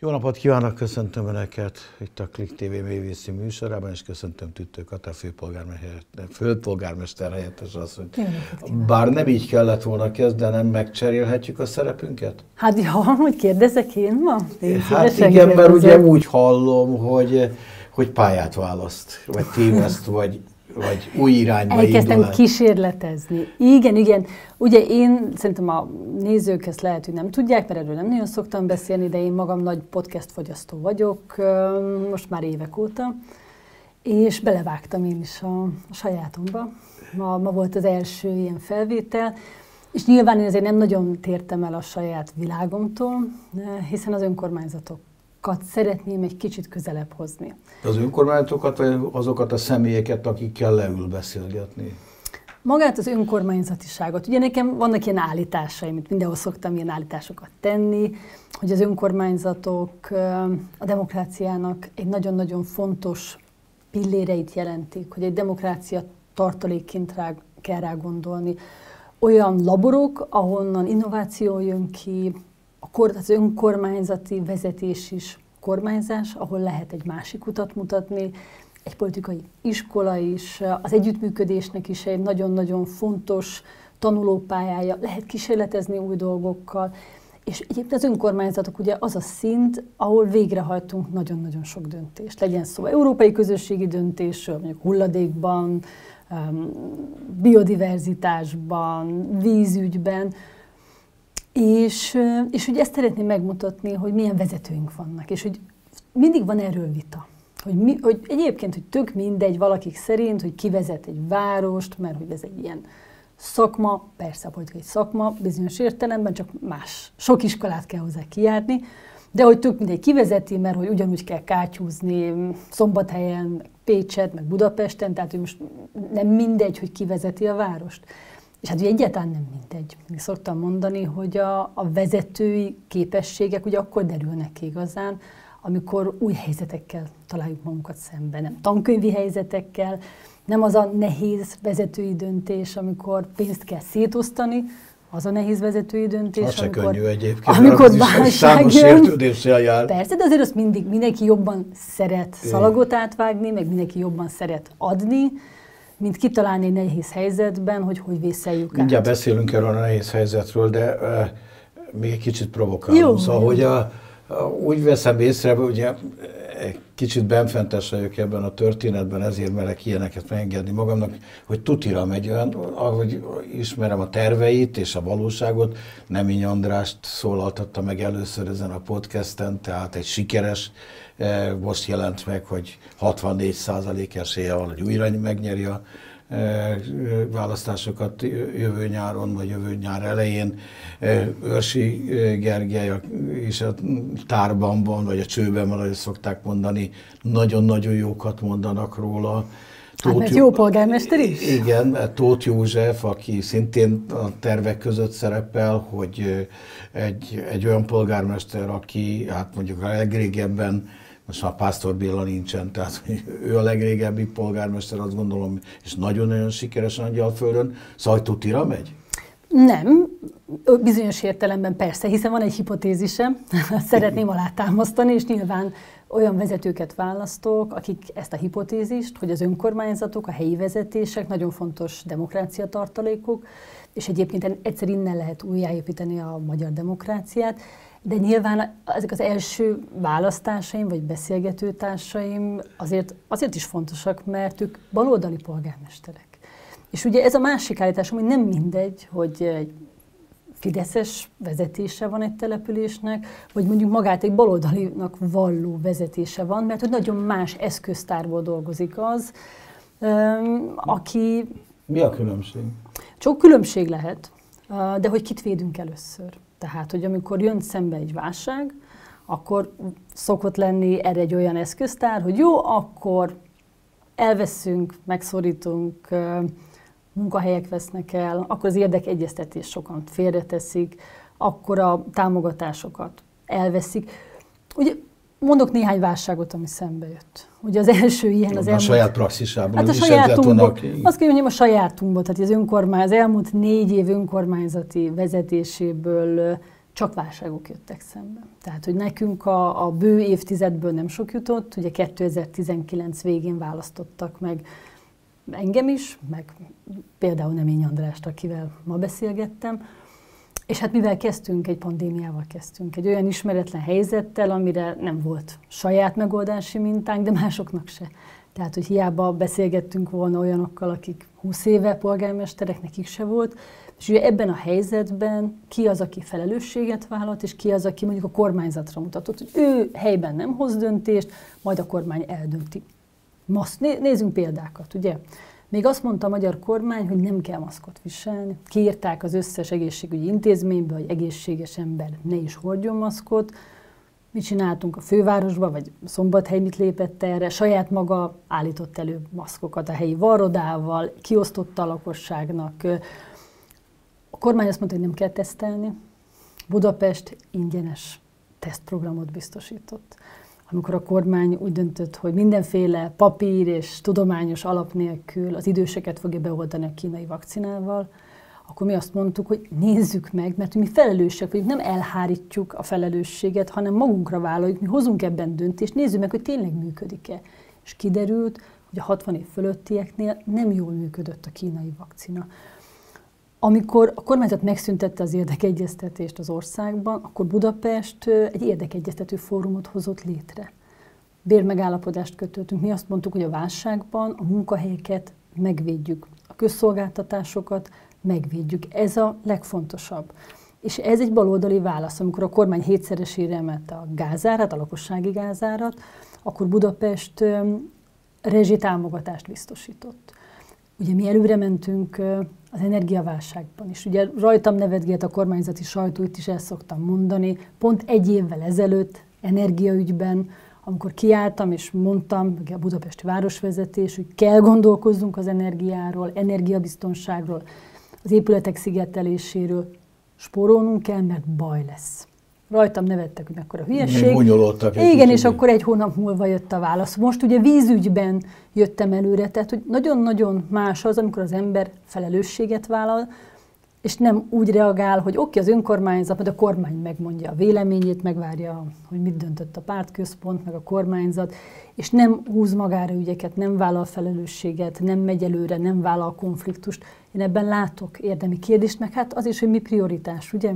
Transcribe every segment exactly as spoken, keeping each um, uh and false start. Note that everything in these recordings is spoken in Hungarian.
Jó napot kívánok, köszöntöm Önöket itt a Klik té vé mélyvízi műsorában, és köszöntöm Tüttő Kata főpolgármester helyettes asszonyt. Bár nem így kellett volna kezdenem, megcserélhetjük a szerepünket? Hát ja, hogy kérdezek én ma? Én hát igen, mert ugye úgy hallom, hogy, hogy pályát választ, vagy téveszt, vagy, vagy új irányba indul. Elkezdtem kísérletezni. Igen, igen. Ugye én szerintem a nézők ezt lehet, hogy nem tudják, mert erről nem nagyon szoktam beszélni, de én magam nagy podcast fogyasztó vagyok, most már évek óta, és belevágtam én is a, a sajátomba. Ma, ma volt az első ilyen felvétel, és nyilván én azért nem nagyon tértem el a saját világomtól, hiszen az önkormányzatokat szeretném egy kicsit közelebb hozni. Az önkormányzatokat, vagy azokat a személyeket, akikkel leül beszélgetni? Magát az önkormányzatiságot. Ugye nekem vannak ilyen állításaim, itt mindenhol szoktam ilyen állításokat tenni, hogy az önkormányzatok a demokráciának egy nagyon-nagyon fontos pilléreit jelentik, hogy egy demokrácia tartalékként rá, kell rá gondolni. Olyan laborok, ahonnan innováció jön ki, az önkormányzati vezetés is kormányzás, ahol lehet egy másik utat mutatni, egy politikai iskola is, az együttműködésnek is egy nagyon-nagyon fontos tanulópályája, lehet kísérletezni új dolgokkal, és egyébként az önkormányzatok ugye az a szint, ahol végrehajtunk nagyon-nagyon sok döntést. Legyen szó európai közösségi döntésről, mondjuk hulladékban, biodiverzitásban, vízügyben, és, és ugye ezt szeretném megmutatni, hogy milyen vezetőink vannak, és hogy mindig van erről vita. Hogy, mi, hogy egyébként, hogy tök mindegy valakik szerint, hogy ki vezet egy várost, mert hogy ez egy ilyen szakma, persze a politikai szakma, bizonyos értelemben, csak más, sok iskolát kell hozzá kijárni, de hogy tök mindegy kivezeti, mert hogy ugyanúgy kell kátyúzni Szombathelyen, meg Pécset, meg Budapesten, tehát hogy most nem mindegy, hogy kivezeti a várost. És hát ugye egyáltalán nem mindegy. Én szoktam mondani, hogy a, a vezetői képességek ugye akkor derülnek ki igazán, amikor új helyzetekkel találjuk magunkat szemben, nem tankönyvi helyzetekkel, nem az a nehéz vezetői döntés, amikor pénzt kell szétosztani, az a nehéz vezetői döntés, az amikor, se könnyű egyébként, amikor válság jön. Jár. Persze, de azért azt mindig mindenki jobban szeret szalagot átvágni, meg mindenki jobban szeret adni, mint kitalálni egy nehéz helyzetben, hogy hogy vészeljük át. Mindjárt beszélünk erről a nehéz helyzetről, de uh, még egy kicsit provokálom. Jó, szóval, jó. hogy a, a, úgy veszem észre, ugye kicsit benfentes vagyok ebben a történetben, ezért merek ilyeneket megengedni magamnak, hogy tutira megy olyan, ahogy ismerem a terveit és a valóságot. Nemény Andrást szólaltatta meg először ezen a podcasten, tehát egy sikeres, most jelent meg, hogy hatvannégy százalék esélye van, hogy újra megnyeri a választásokat jövő nyáron, vagy jövő nyár elején. Őrsi Gergely is a tárban van, vagy a csőben van, ahogy szokták mondani, nagyon-nagyon jókat mondanak róla. Hát mert jó polgármester is? Igen, Tóth József, aki szintén a tervek között szerepel, hogy egy, egy olyan polgármester, aki hát mondjuk a legrégebben, most már Pásztor Béla nincsen, tehát ő a legrégebbi polgármester, azt gondolom, és nagyon-nagyon sikeres Angyalföldön, szóval tutira megy? Nem, bizonyos értelemben persze, hiszen van egy hipotézisem, szeretném alátámasztani, és nyilván olyan vezetőket választok, akik ezt a hipotézist, hogy az önkormányzatok, a helyi vezetések nagyon fontos demokrácia tartalékok, és egyébként egyszer innen lehet újjáépíteni a magyar demokráciát, de nyilván ezek az első választásaim, vagy beszélgetőtársaim azért, azért is fontosak, mert ők baloldali polgármesterek. És ugye ez a másik állításom, hogy nem mindegy, hogy egy fideszes vezetése van egy településnek, vagy mondjuk magát egy baloldalinak valló vezetése van, mert hogy nagyon más eszköztárból dolgozik az, aki... Mi a különbség? Sok különbség lehet, de hogy kit védünk először. Tehát, hogy amikor jön szembe egy válság, akkor szokott lenni erre egy olyan eszköztár, hogy jó, akkor elveszünk, megszorítunk, munkahelyek vesznek el, akkor az érdekegyeztetés sokan félreteszik, akkor a támogatásosokat elveszik. Ugye mondok néhány válságot, ami szembe jött. Ugye az első ilyen az elmúlt... elmúlt... A saját praxisában. Hát a sajátunkból, azt kell mondjam, a sajátunkból, tehát az önkormány, az elmúlt négy év önkormányzati vezetéséből csak válságok jöttek szembe. Tehát, hogy nekünk a, a bő évtizedből nem sok jutott, ugye kétezer-tizenkilenc végén választottak meg engem is, meg például Nemény Andrást, akivel ma beszélgettem, és hát mivel kezdtünk, egy pandémiával kezdtünk, egy olyan ismeretlen helyzettel, amire nem volt saját megoldási mintánk, de másoknak se. Tehát, hogy hiába beszélgettünk volna olyanokkal, akik húsz éve polgármesterek, nekik se volt, és ugye ebben a helyzetben ki az, aki felelősséget vállalt, és ki az, aki mondjuk a kormányzatra mutatott, hogy ő helyben nem hoz döntést, majd a kormány eldönti. Maszk, nézzünk példákat, ugye? Még azt mondta a magyar kormány, hogy nem kell maszkot viselni. Kiírták az összes egészségügyi intézménybe, hogy egészséges ember ne is hordjon maszkot. Mit csináltunk a fővárosban, vagy Szombathely mit lépett erre? Saját maga állított elő maszkokat a helyi varrodával, kiosztotta a lakosságnak. A kormány azt mondta, hogy nem kell tesztelni. Budapest ingyenes tesztprogramot biztosított. Amikor a kormány úgy döntött, hogy mindenféle papír és tudományos alap nélkül az időseket fogja beoltani a kínai vakcinával, akkor mi azt mondtuk, hogy nézzük meg, mert mi felelősek vagyunk, nem elhárítjuk a felelősséget, hanem magunkra vállaljuk, mi hozunk ebben döntést, nézzük meg, hogy tényleg működik-e. És kiderült, hogy a hatvan év fölöttieknél nem jól működött a kínai vakcina. Amikor a kormányzat megszüntette az érdekegyeztetést az országban, akkor Budapest egy érdekegyeztető fórumot hozott létre. Bérmegállapodást kötöttünk. Mi azt mondtuk, hogy a válságban a munkahelyeket megvédjük, a közszolgáltatásokat megvédjük. Ez a legfontosabb. És ez egy baloldali válasz. Amikor a kormány hétszeresére emelte a gázárat, a lakossági gázárat, akkor Budapest rezsitámogatást biztosított. Ugye mi előre mentünk az energiaválságban is. Ugye rajtam nevetgélt a kormányzati sajtó, itt is el szoktam mondani, pont egy évvel ezelőtt energiaügyben, amikor kiálltam és mondtam, a budapesti városvezetés, hogy kell gondolkozzunk az energiáról, energiabiztonságról, az épületek szigeteléséről, spórolnunk kell, mert baj lesz. Rajtam nevettek, hogy mekkora hülyeség. Igen, és akkor egy hónap múlva jött a válasz. Most ugye vízügyben jöttem előre, tehát hogy nagyon-nagyon más az, amikor az ember felelősséget vállal, és nem úgy reagál, hogy oké, az önkormányzat, majd a kormány megmondja a véleményét, megvárja, hogy mit döntött a pártközpont, meg a kormányzat, és nem húz magára ügyeket, nem vállal felelősséget, nem megy előre, nem vállal konfliktust. Én ebben látok érdemi kérdést, meg hát az is, hogy mi prioritás, ugye?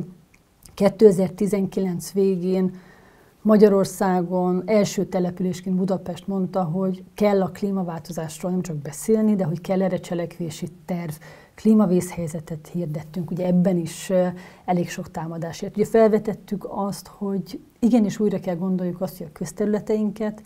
kétezer-tizenkilenc végén Magyarországon első településként Budapest mondta, hogy kell a klímaváltozásról nem csak beszélni, de hogy kell erre cselekvési terv. Klímavészhelyzetet hirdettünk, ugye ebben is elég sok támadás ért. Ugye felvetettük azt, hogy igenis újra kell gondoljuk azt, hogy a közterületeinket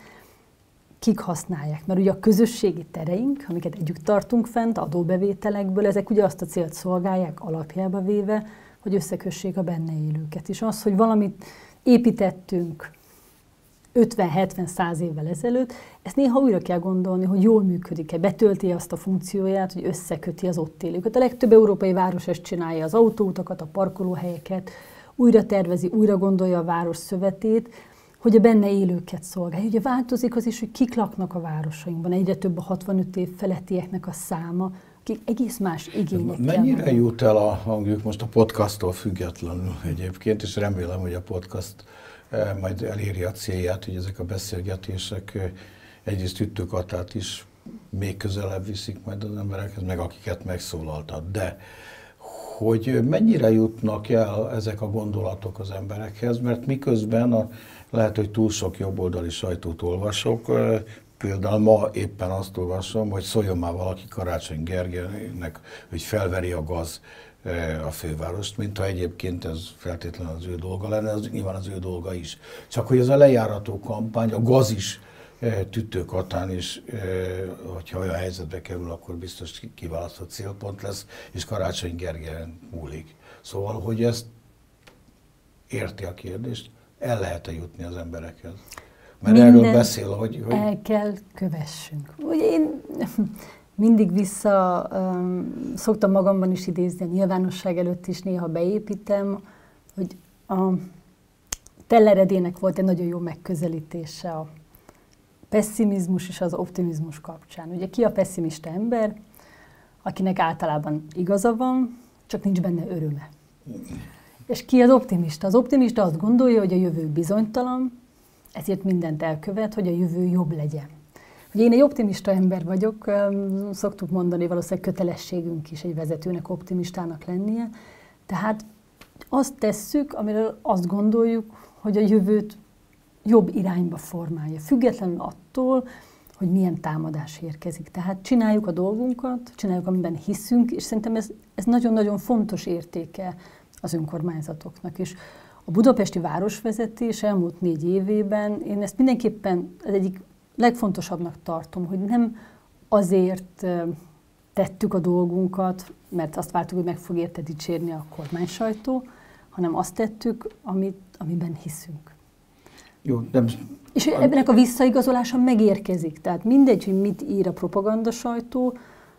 kik használják. Mert ugye a közösségi tereink, amiket együtt tartunk fent, adóbevételekből, ezek ugye azt a célt szolgálják alapjába véve, hogy összekössék a benne élőket. És az, hogy valamit építettünk ötven-hetven-száz évvel ezelőtt, ezt néha újra kell gondolni, hogy jól működik-e, betölti azt a funkcióját, hogy összeköti az ott élőket. A legtöbb európai város ezt csinálja, az autóutakat, a parkolóhelyeket, újra tervezi, újra gondolja a város szövetét, hogy a benne élőket szolgálja. Ugye változik az is, hogy kik laknak a városainkban. Egyre több a hatvanöt év felettieknek a száma, akik egész más igényekkel. Mennyire van. Jut el a hangjuk most a podcasttól függetlenül egyébként, és remélem, hogy a podcast majd eléri a célját, hogy ezek a beszélgetések egyrészt ütőkatát is még közelebb viszik majd az emberekhez, meg akiket megszólaltad. De hogy mennyire jutnak el ezek a gondolatok az emberekhez, mert miközben a, lehet, hogy túl sok jobboldali sajtót olvasok, például ma éppen azt olvasom, hogy szóljon már valaki Karácsony Gergelynek, hogy felveri a gaz a fővárost, mintha egyébként ez feltétlenül az ő dolga lenne, az nyilván az ő dolga is. Csak hogy ez a lejárató kampány, a gaz is tüttőkatán is, hogyha olyan helyzetbe kerül, akkor biztos kiválasztott célpont lesz, és Karácsony Gergelyen múlik. Szóval, hogy ezt érti a kérdést, el lehet-e jutni az emberekhez? Mert minden erről beszél, hogy, hogy... el kell kövessünk. Ugye én mindig vissza um, szoktam magamban is idézni, a nyilvánosság előtt is néha beépítem, hogy a Teller Edének volt egy nagyon jó megközelítése a pessimizmus és az optimizmus kapcsán. Ugye ki a pessimista ember, akinek általában igaza van, csak nincs benne öröme. És ki az optimista? Az optimista azt gondolja, hogy a jövő bizonytalan, ezért mindent elkövet, hogy a jövő jobb legyen. Ugye én egy optimista ember vagyok, szoktuk mondani, valószínűleg kötelességünk is egy vezetőnek optimistának lennie, tehát azt tesszük, amiről azt gondoljuk, hogy a jövőt jobb irányba formálja, függetlenül attól, hogy milyen támadás érkezik. Tehát csináljuk a dolgunkat, csináljuk, amiben hiszünk, és szerintem ez, ez nagyon-nagyon fontos értéke az önkormányzatoknak. És a budapesti városvezetés elmúlt négy évében én ezt mindenképpen az egyik legfontosabbnak tartom, hogy nem azért tettük a dolgunkat, mert azt vártuk, hogy meg fog érte dicsérni a kormánysajtó, hanem azt tettük, amit, amiben hiszünk. Jó, nem... És ebben a visszaigazolása megérkezik. Tehát mindegy, hogy mit ír a propagandasajtó,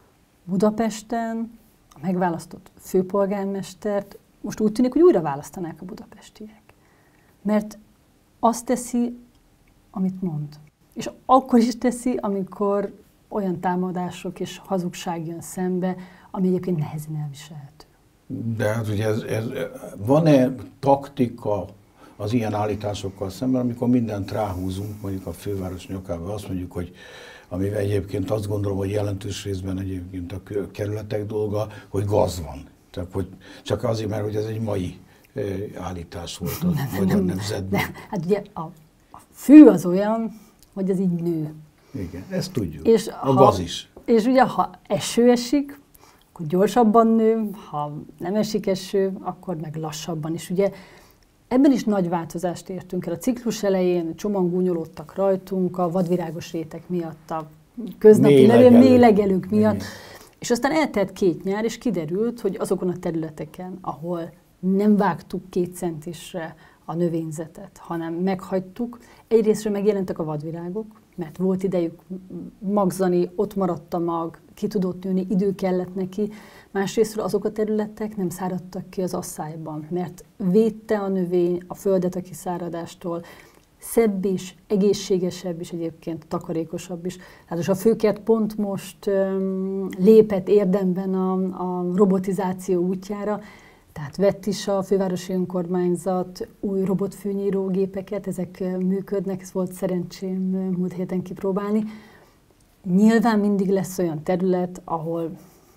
Budapesten a megválasztott főpolgármestert most úgy tűnik, hogy újra választanák a budapestiek. Mert azt teszi, amit mond. És akkor is teszi, amikor olyan támadások és hazugság jön szembe, ami egyébként nehezen elviselhető. De hát ugye ez, ez, van-e taktika az ilyen állításokkal szemben, amikor mindent ráhúzunk, mondjuk a főváros nyakába, azt mondjuk, hogy amivel egyébként azt gondolom, hogy jelentős részben egyébként a kerületek dolga, hogy gaz van. Tehát, hogy csak azért, mert hogy ez egy mai állítás volt a nem, Magyar nem, Nemzetben. Nem. Hát ugye a, a fű az olyan, hogy ez így nő. Igen, ezt tudjuk. És a ha, gaz is. És ugye, ha eső esik, akkor gyorsabban nő, ha nem esik eső, akkor meg lassabban is. Ugye ebben is nagy változást értünk el. A ciklus elején csomóan gúnyolódtak rajtunk a vadvirágos rétek miatt, a köznapi méhlegelők miatt. Igen. És aztán eltelt két nyár, és kiderült, hogy azokon a területeken, ahol nem vágtuk két centisre a növényzetet, hanem meghagytuk, egyrésztről megjelentek a vadvirágok, mert volt idejük magzani, ott maradt a mag, ki tudott nőni, idő kellett neki. Másrésztről azok a területek nem száradtak ki az asszályban, mert védte a növény a földet a kiszáradástól, szebb is, egészségesebb is egyébként, takarékosabb is. Tehát a főkert pont most um, lépett érdemben a, a robotizáció útjára, tehát vett is a fővárosi önkormányzat új robotfűnyírógépeket, ezek működnek, ez volt szerencsém múlt héten kipróbálni. Nyilván mindig lesz olyan terület, ahol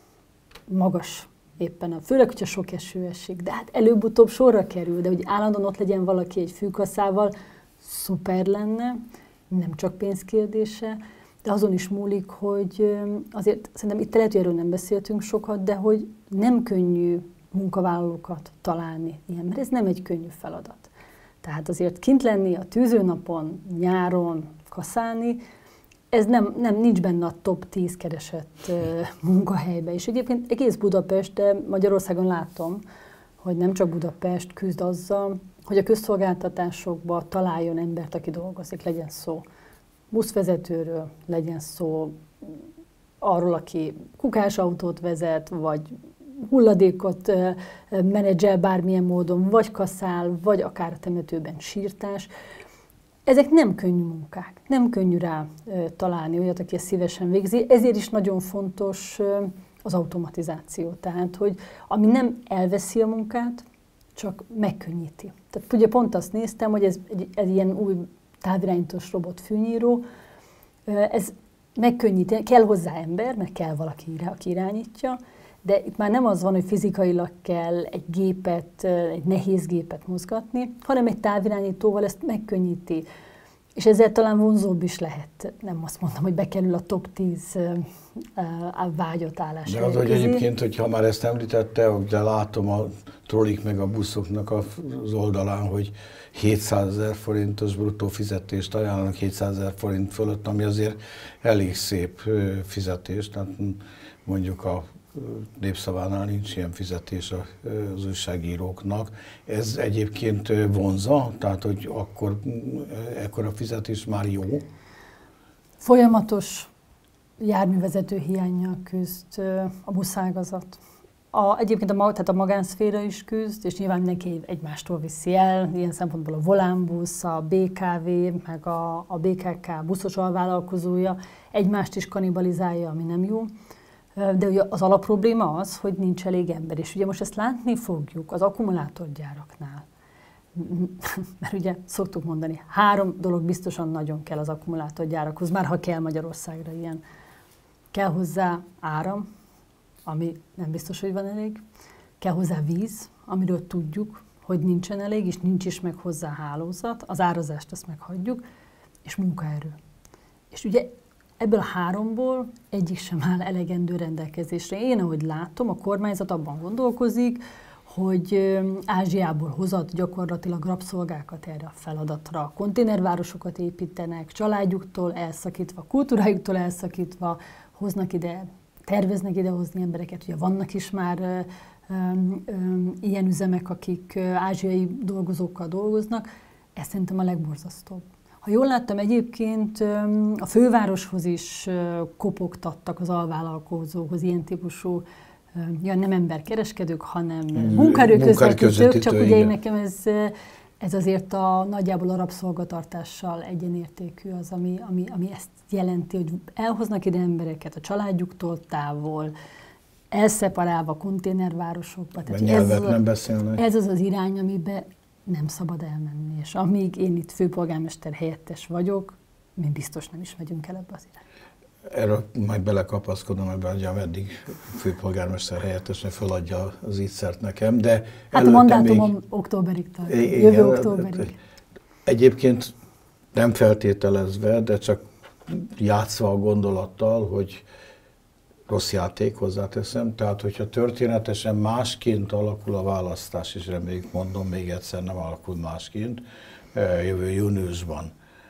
magas éppen, a, főleg, hogyha sok eső esik, de hát előbb-utóbb sorra kerül, de hogy állandóan ott legyen valaki egy fűkaszával, szuper lenne, nem csak pénzkérdése, de azon is múlik, hogy azért szerintem itt lehet, hogy erről nem beszéltünk sokat, de hogy nem könnyű munkavállalókat találni ilyen, mert ez nem egy könnyű feladat. Tehát azért kint lenni a tűzőnapon, nyáron kaszálni, ez nem, nem nincs benne a top tíz keresett uh, munkahelybe. És egyébként egész Budapest, de Magyarországon látom, hogy nem csak Budapest küzd azzal, hogy a közszolgáltatásokba találjon embert, aki dolgozik, legyen szó buszvezetőről, legyen szó arról, aki kukásautót vezet, vagy hulladékot menedzsel bármilyen módon, vagy kaszál, vagy akár a temetőben sírtás. Ezek nem könnyű munkák, nem könnyű rá találni olyat, aki ezt szívesen végzi, ezért is nagyon fontos az automatizáció. Tehát, hogy ami nem elveszi a munkát, csak megkönnyíti. Tehát ugye pont azt néztem, hogy ez egy, egy ilyen új távirányítós robotfűnyíró, ez megkönnyíti, kell hozzá ember, mert kell valaki, aki irányítja, de itt már nem az van, hogy fizikailag kell egy gépet, egy nehéz gépet mozgatni, hanem egy távirányítóval ezt megkönnyíti. És ezzel talán vonzóbb is lehet. Nem azt mondom, hogy bekerül a top tíz vágyott állás. De az, hogy egyébként, hogyha már ezt említette, de látom a trollik meg a buszoknak az oldalán, hogy hétszázezer forintos bruttó fizetést ajánlanak hétszázezer forint fölött, ami azért elég szép fizetés. Tehát mondjuk a Népszavánál nincs ilyen fizetés az újságíróknak. Ez egyébként vonza, tehát hogy akkor ekkora fizetés már jó? Folyamatos járművezető hiánnyal küzd a buszágazat. A, egyébként a, tehát a magánszféra is küzd, és nyilván mindenki egymástól viszi el, ilyen szempontból a Volánbusz, a bé ká vé, meg a, a bé ká ká buszos alvállalkozója egymást is kannibalizálja, ami nem jó. De ugye az alapprobléma az, hogy nincs elég ember. És ugye most ezt látni fogjuk az akkumulátorgyáraknál. Mert ugye szoktuk mondani, három dolog biztosan nagyon kell az akkumulátorgyárakhoz, már ha kell Magyarországra ilyen. Kell hozzá áram, ami nem biztos, hogy van elég. Kell hozzá víz, amiről tudjuk, hogy nincsen elég, és nincs is meg hozzá hálózat. Az árazást azt meghagyjuk, és munkaerő. És ugye ebből a háromból egyik sem áll elegendő rendelkezésre. Én, ahogy látom, a kormányzat abban gondolkozik, hogy Ázsiából hozott gyakorlatilag rabszolgákat erre a feladatra. Konténervárosokat építenek, családjuktól elszakítva, kultúrájuktól elszakítva, hoznak ide, terveznek idehozni embereket. Ugye vannak is már ö, ö, ilyen üzemek, akik ázsiai dolgozókkal dolgoznak. Ez szerintem a legborzasztóbb. Ha jól láttam, egyébként a fővároshoz is kopogtattak az alvállalkozókhoz ilyen típusú, ja, nem emberkereskedők, hanem munkaerőközvetítők, csak ugye én nekem ez, ez azért a nagyjából a rabszolgatartással egyenértékű az, ami, ami, ami ezt jelenti, hogy elhoznak ide embereket a családjuktól távol, elszeparálva konténervárosokba. Tehát nyelvet ez, nem beszélnek. Ez az az irány, amiben nem szabad elmenni, és amíg én itt főpolgármester helyettes vagyok, mi biztos nem is megyünk el ebbe az irányba. Erről majd belekapaszkodom ebben, hogy ameddig főpolgármester helyettesnek feladja az ígyszert nekem, de hát a mandátumom még... októberig tart, jövő októberig. Egyébként nem feltételezve, de csak játszva a gondolattal, hogy rossz játék, hozzáteszem, tehát hogyha történetesen másként alakul a választás, és reméljük, mondom még egyszer, nem alakul másként, jövő júniusban,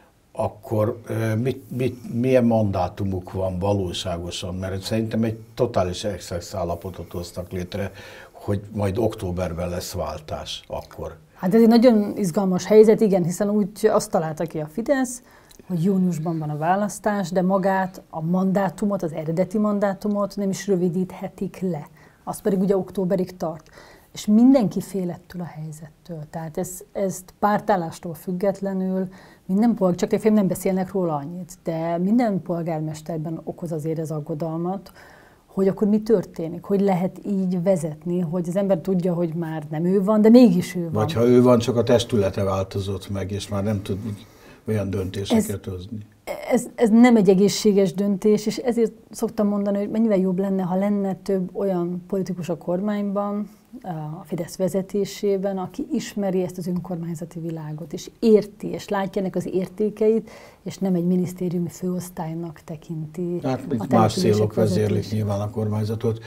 akkor mit, mit, milyen mandátumuk van valóságosan? Mert szerintem egy totális excex állapotot hoztak létre, hogy majd októberben lesz váltás akkor. Hát ez egy nagyon izgalmas helyzet, igen, hiszen úgy azt találta ki a Fidesz, hogy júniusban van a választás, de magát, a mandátumot, az eredeti mandátumot nem is rövidíthetik le. Az pedig ugye októberig tart. És mindenki fél ettől a helyzettől. Tehát ez, ezt pártállástól függetlenül minden polgár, csak nem beszélnek róla annyit, de minden polgármesterben okoz azért ez aggodalmat, hogy akkor mi történik, hogy lehet így vezetni, hogy az ember tudja, hogy már nem ő van, de mégis ő van. Vagy ha ő van, csak a testülete változott meg, és már nem tud olyan döntéseket ez, hozni. Ez, ez nem egy egészséges döntés, és ezért szoktam mondani, hogy mennyivel jobb lenne, ha lenne több olyan politikus a kormányban, a Fidesz vezetésében, aki ismeri ezt az önkormányzati világot, és érti, és látja ennek az értékeit, és nem egy minisztériumi főosztálynak tekinti. Hát más célok vezérlik nyilván a kormányzatot.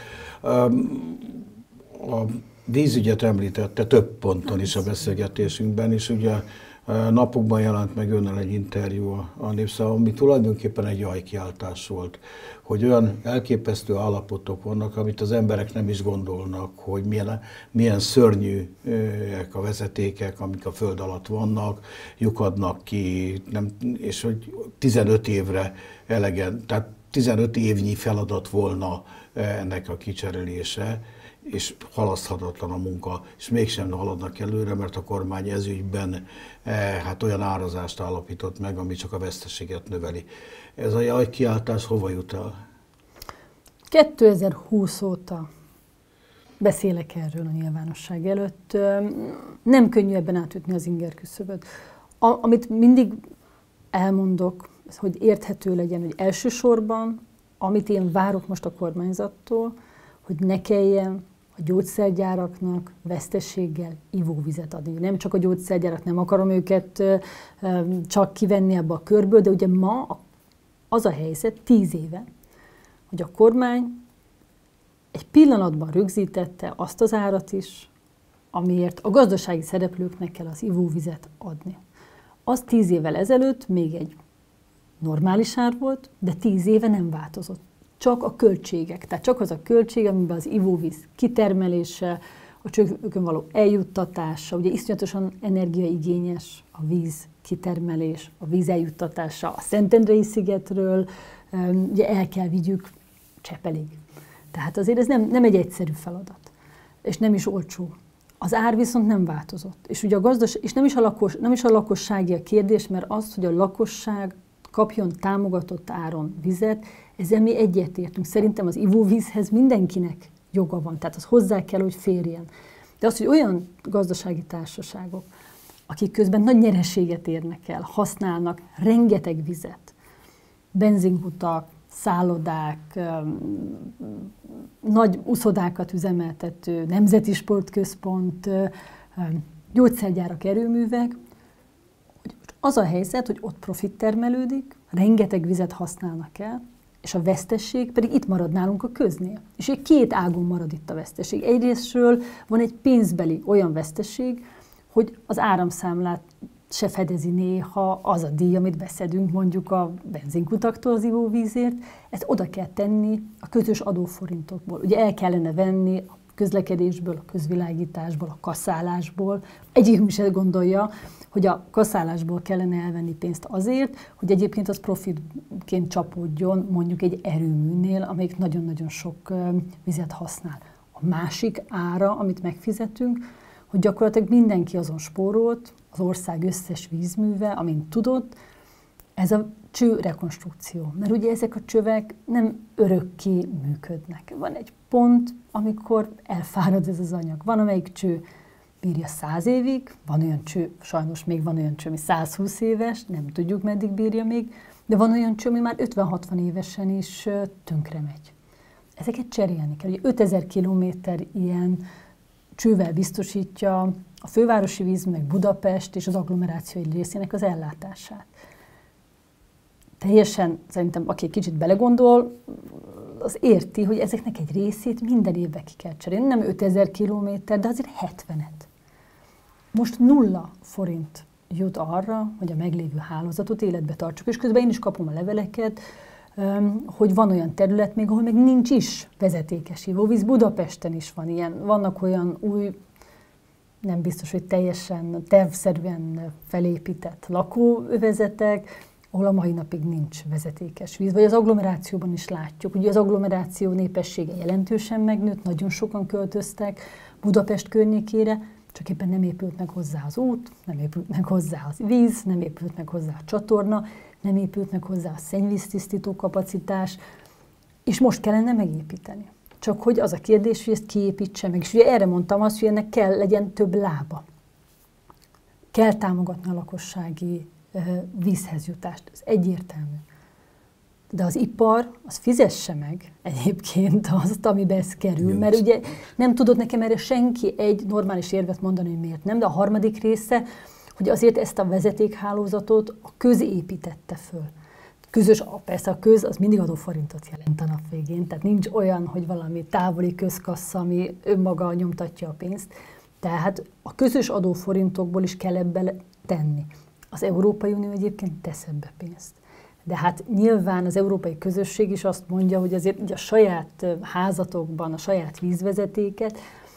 A vízügyet említette több ponton is a beszélgetésünkben, és ugye napokban jelent meg önnel egy interjú a Népszava, ami tulajdonképpen egy jajkiáltás volt, hogy olyan elképesztő állapotok vannak, amit az emberek nem is gondolnak, hogy milyen, milyen szörnyűek a vezetékek, amik a föld alatt vannak, lyukadnak ki, nem, és hogy tizenöt évre elegen, tehát tizenöt évnyi feladat volna ennek a kicserélése, és halaszthatatlan a munka, és mégsem haladnak előre, mert a kormány ezügyben eh, hát olyan árazást állapított meg, ami csak a veszteséget növeli. Ez a jajkiáltás hova jut el? kétezer-húsz óta beszélek erről a nyilvánosság előtt. Nem könnyű ebben átütni az inger küszöböt. Amit mindig elmondok, hogy érthető legyen, hogy elsősorban, amit én várok most a kormányzattól, hogy ne kelljen a gyógyszergyáraknak veszteséggel ivóvizet adni. Nem csak a gyógyszergyárak, nem akarom őket csak kivenni ebbe a körből, de ugye ma az a helyzet tíz éve, hogy a kormány egy pillanatban rögzítette azt az árat is, amiért a gazdasági szereplőknek kell az ivóvizet adni. Az tíz évvel ezelőtt még egy normális ár volt, de tíz éve nem változott. Csak a költségek, tehát csak az a költség, amiben az ivóvíz kitermelése, a csőkön való eljuttatása, ugye iszonyatosan energiaigényes a víz kitermelés, a víz eljuttatása a Szentendrei szigetről, ugye el kell vigyük Csepelig. Tehát azért ez nem, nem egy egyszerű feladat, és nem is olcsó. Az ár viszont nem változott. És ugye a gazdaság, és nem is a, lakos, nem is a lakossági a kérdés, mert az, hogy a lakosságot kapjon támogatott áron vizet, ezzel mi egyetértünk. Szerintem az ivóvízhez mindenkinek joga van, tehát az hozzá kell, hogy férjen. De az, hogy olyan gazdasági társaságok, akik közben nagy nyereséget érnek el, használnak rengeteg vizet, benzinkutak, szállodák, nagy uszodákat üzemeltető, nemzeti sportközpont, gyógyszergyárak, erőművek, hogy az a helyzet, hogy ott profit termelődik, rengeteg vizet használnak el, és a vesztesség pedig itt marad nálunk a köznél. És egy két ágon marad itt a vesztesség. Egyrésztről van egy pénzbeli olyan vesztesség, hogy az áramszámlát se fedezi néha az a díj, amit beszedünk mondjuk a benzinkutaktól az ivóvízért, ezt oda kell tenni a közös adóforintokból. Ugye el kellene venni a közlekedésből, a közvilágításból, a kasszálásból. Egyikünk se gondolja, hogy a kasszálásból kellene elvenni pénzt azért, hogy egyébként az profitként csapódjon mondjuk egy erőműnél, amelyik nagyon-nagyon sok vizet használ. A másik ára, amit megfizetünk, hogy gyakorlatilag mindenki azon spórolt, az ország összes vízműve, amint tudott, ez a csőrekonstrukció. Mert ugye ezek a csövek nem örökké működnek. Van egy pont, amikor elfárad ez az anyag. Van, amelyik cső bírja száz évig, van olyan cső, sajnos még van olyan cső, ami száz húsz éves, nem tudjuk, meddig bírja még, de van olyan cső, ami már ötven-hatvan évesen is tönkre megy. Ezeket cserélni kell. Ugye ötezer kilométer ilyen csővel biztosítja a fővárosi víz, meg Budapest és az agglomeráció egy részének az ellátását. Teljesen, szerintem, aki egy kicsit belegondol, az érti, hogy ezeknek egy részét minden évben ki kell cserélni. Nem ötezer kilométer, de azért hetvenet. Most nulla forint jut arra, hogy a meglévő hálózatot életbe tartsuk. És közben én is kapom a leveleket, hogy van olyan terület még, ahol még nincs is vezetékes ivóvíz. Budapesten is van ilyen. Vannak olyan új, nem biztos, hogy teljesen tervszerűen felépített lakóövezetek, ahol a mai napig nincs vezetékes víz. Vagy az agglomerációban is látjuk. Ugye az agglomeráció népessége jelentősen megnőtt, nagyon sokan költöztek Budapest környékére, csak éppen nem épült meg hozzá az út, nem épült meg hozzá az víz, nem épült meg hozzá a csatorna, nem épült meg hozzá a szennyvíztisztító kapacitás, és most kellene megépíteni. Csak hogy az a kérdés, hogy ezt kiépítse meg. És ugye erre mondtam azt, hogy ennek kell legyen több lába. Kell támogatni a lakossági uh, vízhez jutást. Ez egyértelmű. De az ipar, az fizesse meg egyébként azt, amiben ez kerül. Mert ugye nem tudod nekem erre senki egy normális érvet mondani, hogy miért nem. De a harmadik része, hogy azért ezt a vezetékhálózatot a köz építette föl. Közös, persze a köz, az mindig adóforintot jelent a nap végén, tehát nincs olyan, hogy valami távoli közkassa, ami önmaga nyomtatja a pénzt. Tehát a közös adóforintokból is kell ebbe tenni. Az Európai Unió egyébként tesz ebbe pénzt. De hát nyilván az európai közösség is azt mondja, hogy azért a saját házatokban, a saját vízvezetéket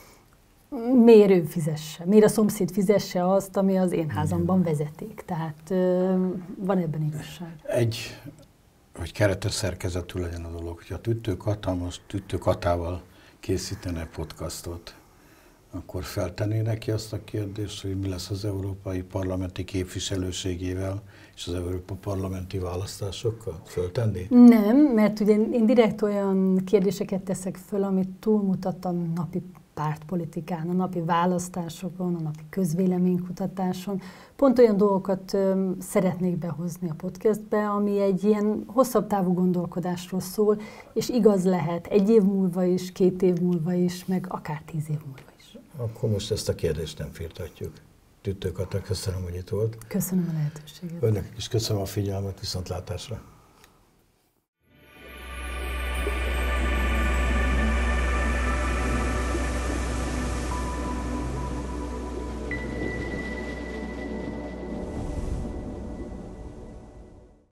miért ő fizesse? Miért a szomszéd fizesse azt, ami az én házamban vezeték? Tehát van ebben igazság. Egy, hogy keretes szerkezetű legyen a dolog, hogyha tüttőkata most tüttőkatával készítene podcastot, akkor feltenné neki azt a kérdést, hogy mi lesz az európai parlamenti képviselőségével és az európai parlamenti választásokkal? Föltenné? Nem, mert ugye én direkt olyan kérdéseket teszek föl, amit túlmutat a napi pártpolitikán, a napi választásokon, a napi közvéleménykutatáson. Pont olyan dolgokat ö, szeretnék behozni a podcastbe, ami egy ilyen hosszabb távú gondolkodásról szól, és igaz lehet egy év múlva is, két év múlva is, meg akár tíz év múlva is. Akkor most ezt a kérdést nem firtatjuk. Tüttőkata, köszönöm, hogy itt volt. Köszönöm a lehetőséget. Önnek is köszönöm a figyelmet, viszontlátásra.